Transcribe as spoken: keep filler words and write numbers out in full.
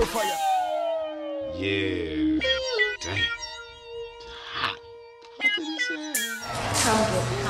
it for you. Yeah. Damn. Hot. What did he say? ComeGetHot.